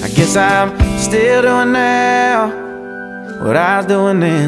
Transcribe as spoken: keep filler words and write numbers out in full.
I guess I'm still doing now what I was doing then.